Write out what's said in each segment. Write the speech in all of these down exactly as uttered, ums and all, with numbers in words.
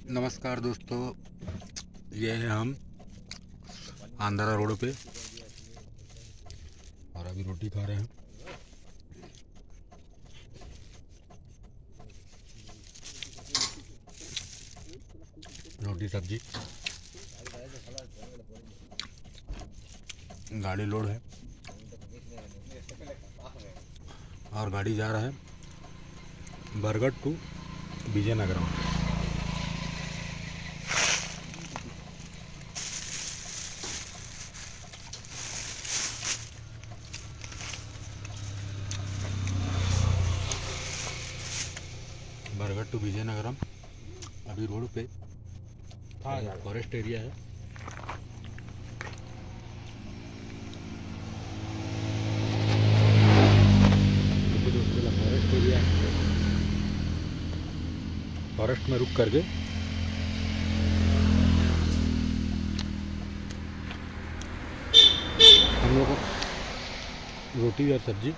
नमस्कार दोस्तों, ये है हम आंध्रा रोड पे और अभी रोटी खा रहे हैं। रोटी सब्जी, गाड़ी लोड है और गाड़ी जा रहा है बरगढ़ टू विजयनगरम। बरगढ़ टू विजयनगरम अभी रोड पे फॉरेस्ट एरिया है। फॉरेस्ट एरिया है, फॉरेस्ट में रुक करके हम लोग रोटी और सब्जी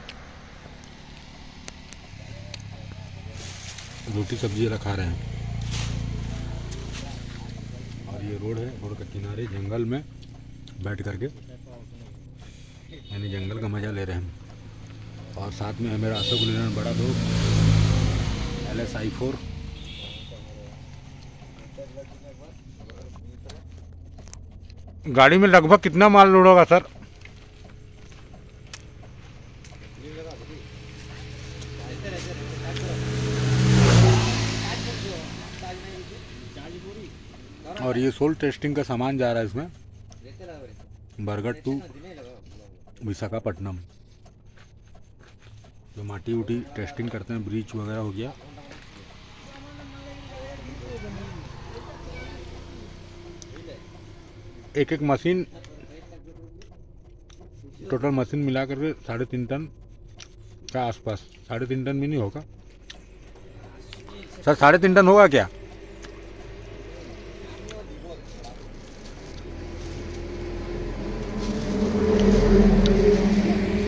रोटी सब्जी रखा रहे हैं। और ये रोड है, रोड के किनारे जंगल में बैठ करके यानी जंगल का मज़ा ले रहे हैं। और साथ में है मेरा अशोक लीलैंड बड़ा दोस्त एल एस आई फोर। गाड़ी में लगभग कितना माल लोड होगा सर? और ये सोल टेस्टिंग का सामान जा रहा है इसमें बरगढ़ टू विशाखापट्टनम। जो माटी उटी टेस्टिंग करते हैं, ब्रीच वगैरह हो गया। एक एक मशीन, टोटल मशीन मिला करके साढ़े तीन टन का आसपास, साढ़े तीन टन भी नहीं होगा सर, साढ़े तीन टन होगा क्या?